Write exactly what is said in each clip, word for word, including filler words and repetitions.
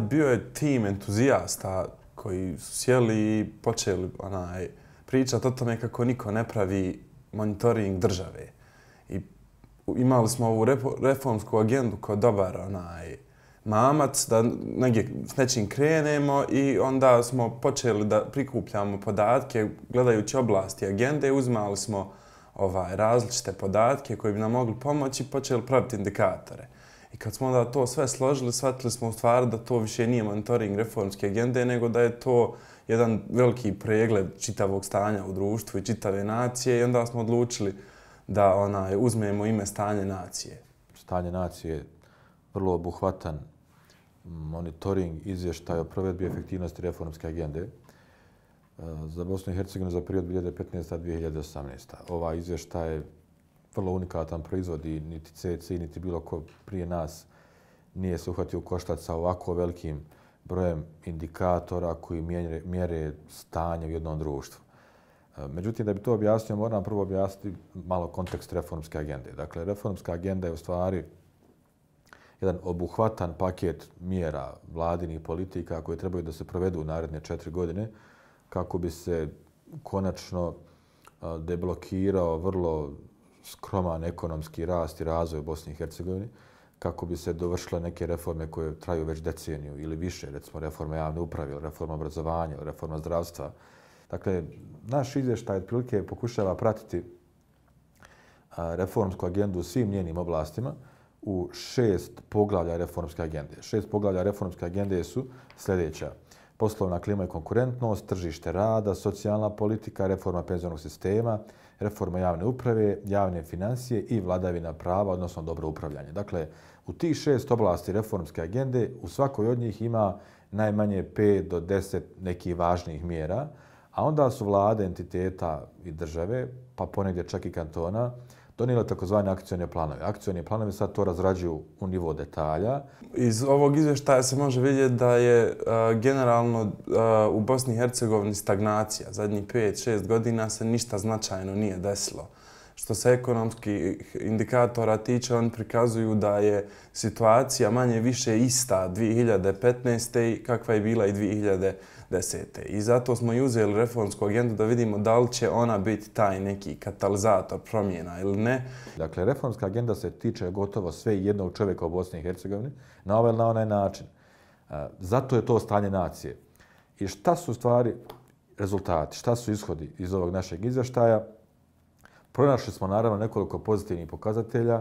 bio je tim entuzijasta koji su sjeli i počeli onaj, pričati o tome kako niko ne pravi monitoring države. I imali smo ovu reformsku agendu kao dobar onaj, mamac da negdje s nečim krenemo i onda smo počeli da prikupljamo podatke gledajući oblasti agende, uzimali smo ovaj, različite podatke koji bi nam mogli pomoći i počeli praviti indikatore. I kad smo onda to sve složili, shvatili smo u stvari da to više nije monitoring reformske agende, nego da je to jedan veliki pregled čitavog stanja u društvu i čitave nacije i onda smo odlučili da onaj, uzmemo ime stanje nacije. Stanje nacije je vrlo obuhvatan monitoring izvještaja o provedbi efektivnosti reformske agende za Bosnu i Hercegovinu za period dvije hiljade petnaesta do dvije hiljade osamnaeste. Ovaj izvještaj je vrlo unikatan proizvod i niti C C niti bilo ko prije nas nije se uhvatio u koštac sa ovako velikim brojem indikatora koji mjere stanje u jednom društvu. Međutim, da bi to objasnio, moram prvo objasniti malo kontekst reformske agende. Dakle, reformska agenda je u stvari jedan obuhvatan paket mjera vladinih politika koje trebaju da se provedu u naredne četiri godine kako bi se konačno deblokirao vrlo skroman ekonomski rast i razvoj u Bosni i Hercegovini, kako bi se dovršile neke reforme koje traju već deceniju ili više, recimo reforma javne uprave, reforma obrazovanja, reforma zdravstva. Dakle, naš izvještaj otprilike pokušava pratiti reformsku agendu u svim njenim oblastima u šest poglavlja reformske agende. Šest poglavlja reformske agende su sljedeća: poslovna klima i konkurentnost, tržište rada, socijalna politika, reforma penzionog sistema, reforma javne uprave, javne financije i vladavina prava, odnosno dobro upravljanje. Dakle, u tih šest oblasti reformske agende u svakoj od njih ima najmanje pet do deset nekih važnijih mjera, a onda su vlade, entiteta i države, pa ponegdje čak i kantona, donijeli takozvane akcione planove. Akcioni planovi sad to razrađuju u nivo detalja. Iz ovog izvještaja se može vidjeti da je uh, generalno uh, u Bosni i Hercegovini stagnacija. Zadnjih pet šest godina se ništa značajno nije desilo. Što se ekonomskih indikatora tiče, oni prikazuju da je situacija manje više ista dvije hiljade petnaeste kakva je bila i dvije hiljade desete. I zato smo i uzeli reformsku agendu da vidimo da li će ona biti taj neki katalizator promjena ili ne. Dakle, reformska agenda se tiče gotovo sve jednog čovjeka u Bosni i Hercegovini na ovaj ili na onaj način. Zato je to stanje nacije. I šta su stvari rezultati, šta su ishodi iz ovog našeg izvještaja? Pronašli smo naravno nekoliko pozitivnih pokazatelja.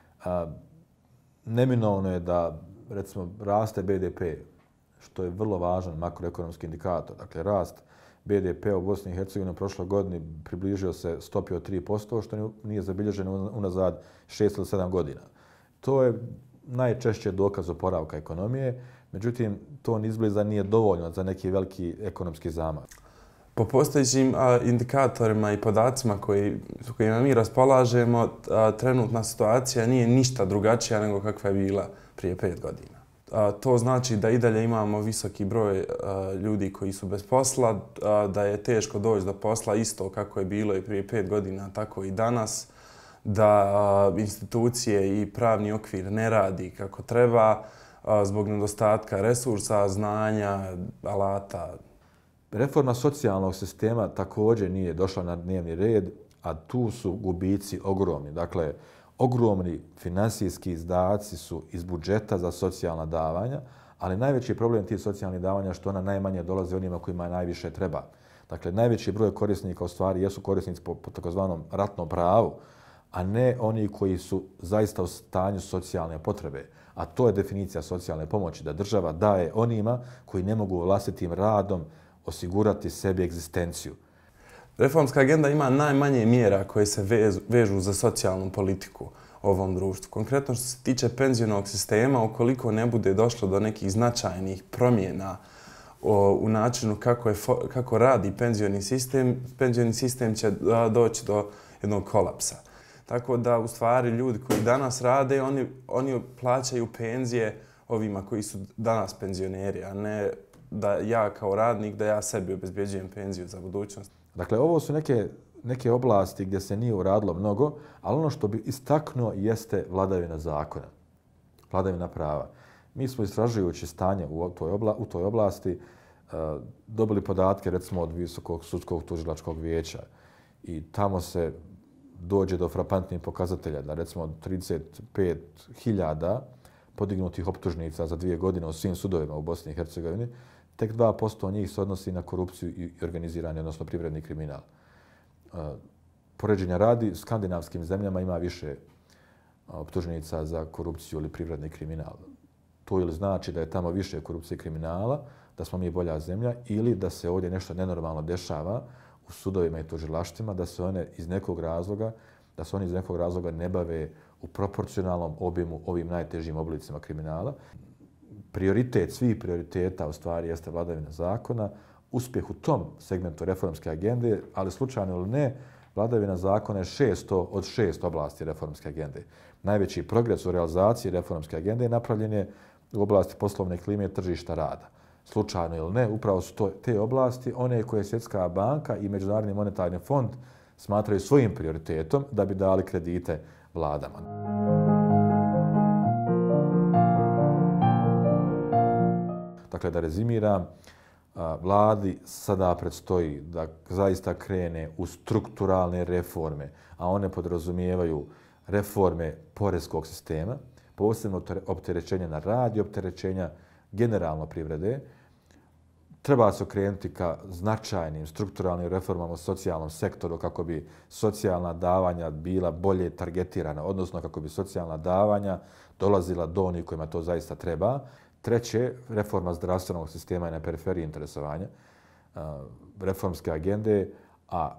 Neminovno je da, recimo, raste B D P, što je vrlo važan makroekonomski indikator. Dakle, rast B D P u Bosni i Hercegovini u prošloj godini približio se stopi od tri posto, što nije zabilježeno unazad šest ili sedam godina. To je najčešće dokaz oporavka ekonomije, međutim, to ni izbliza nije dovoljno za neki veliki ekonomski zamah. Po postojećim indikatorima i podacima koji, s kojima mi raspolažemo, a, trenutna situacija nije ništa drugačija nego kakva je bila prije pet godina. A, to znači da i dalje imamo visoki broj a, ljudi koji su bez posla, a, da je teško doći do posla isto kako je bilo i prije pet godina, tako i danas, da a, institucije i pravni okvir ne radi kako treba a, zbog nedostatka resursa, znanja, alata. Reforma socijalnog sistema također nije došla na dnevni red, a tu su gubici ogromni. Dakle, ogromni finansijski izdaci su iz budžeta za socijalna davanja, ali najveći problem tih socijalnih davanja je što ona najmanje dolaze onima kojima najviše treba. Dakle, najveći broj korisnika u stvari jesu korisnici po, po takozvanom ratnom pravu, a ne oni koji su zaista u stanju socijalne potrebe. A to je definicija socijalne pomoći, da država daje onima koji ne mogu vlastitim radom osigurati sebi egzistenciju. Reformska agenda ima najmanje mjera koje se vežu, vežu za socijalnu politiku u ovom društvu. Konkretno što se tiče penzionog sistema, ukoliko ne bude došlo do nekih značajnih promjena o, u načinu kako, je, kako radi penzioni sistem, penzioni sistem će doći do jednog kolapsa. Tako da, u stvari, ljudi koji danas rade, oni, oni plaćaju penzije ovima koji su danas penzioneri, a ne da ja kao radnik, da ja sebi obezbjeđujem penziju za budućnost. Dakle, ovo su neke, neke oblasti gdje se nije uradilo mnogo, ali ono što bi istaknuo jeste vladavina zakona, vladavina prava. Mi smo istražujući stanje u toj, obla, u toj oblasti uh, dobili podatke recimo od Visokog sudskog tužilačkog vijeća i tamo se dođe do frapantnih pokazatelja da recimo od trideset pet hiljada podignutih optužnica za dvije godine u svim sudovima u Bosni i Hercegovini, tek dva posto njih se odnosi na korupciju i organizirani, odnosno privredni kriminal. Uh, poređenja radi, skandinavskim zemljama ima više optužnica za korupciju ili privredni kriminal. To ili znači da je tamo više korupcije i kriminala, da smo mi bolja zemlja, ili da se ovdje nešto nenormalno dešava u sudovima i tužilaštvima, da se one iz nekog razloga, da se oni iz nekog razloga ne bave u proporcionalnom obimu ovim najtežim oblicima kriminala. Prioritet svih prioriteta u stvari jeste vladavina zakona, uspjeh u tom segmentu reformske agende, ali slučajno ili ne, vladavina zakona je šesto od šest oblasti reformske agende. Najveći progres u realizaciji reformske agende napravljen je u oblasti poslovne klime i tržišta rada. Slučajno ili ne, upravo su to, te oblasti one koje Svjetska banka i Međunarodni monetarni fond smatraju svojim prioritetom da bi dali kredite vladama. Dakle, da rezimiram, vladi sada predstoji da zaista krene u strukturalne reforme, a one podrazumijevaju reforme poreskog sistema, posebno opterećenja na rad i opterećenja generalno privrede. Treba se okrenuti ka značajnim strukturalnim reformama u socijalnom sektoru kako bi socijalna davanja bila bolje targetirana, odnosno kako bi socijalna davanja dolazila do onih kojima to zaista treba. Treće, reforma zdravstvenog sistema je na periferiji interesovanja reformske agende, a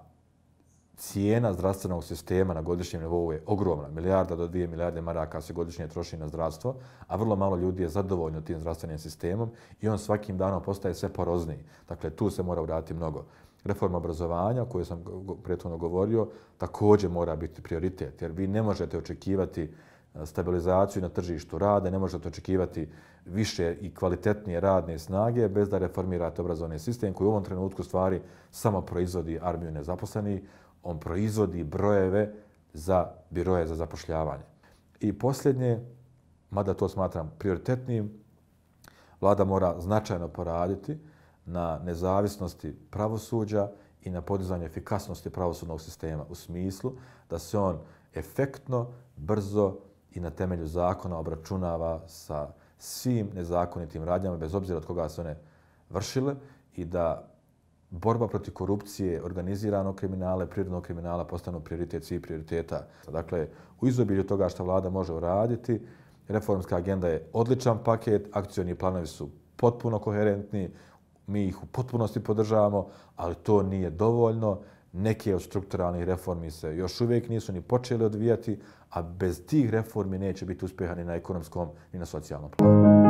cijena zdravstvenog sistema na godišnjem nivou je ogromna. Milijarda do dvije milijarde maraka se godišnje troši na zdravstvo, a vrlo malo ljudi je zadovoljno tim zdravstvenim sistemom i on svakim danom postaje sve porozniji. Dakle, tu se mora uraditi mnogo. Reforma obrazovanja, o kojoj sam prethodno govorio, također mora biti prioritet, jer vi ne možete očekivati stabilizaciju na tržištu rada, ne možete očekivati više i kvalitetnije radne snage bez da reformirate obrazovni sistem koji u ovom trenutku stvari samo proizvodi armiju nezaposlenih, on proizvodi brojeve za biroje za zapošljavanje. I posljednje, mada to smatram prioritetnim, vlada mora značajno poraditi na nezavisnosti pravosuđa i na podizanju efikasnosti pravosudnog sistema u smislu da se on efektno, brzo i na temelju zakona obračunava sa svim nezakonitim radnjama, bez obzira od koga se one vršile, i da borba protiv korupcije, organiziranog kriminala, prirodnog kriminala postanu prioritet svih prioriteta. Dakle, u izobilju toga što vlada može uraditi, reformska agenda je odličan paket, akcioni planovi su potpuno koherentni, mi ih u potpunosti podržavamo, ali to nije dovoljno. Neke od strukturalnih reformi se još uvijek nisu ni počeli odvijati, a bez tih reformi neće biti uspjeha ni na ekonomskom ni na socijalnom planu.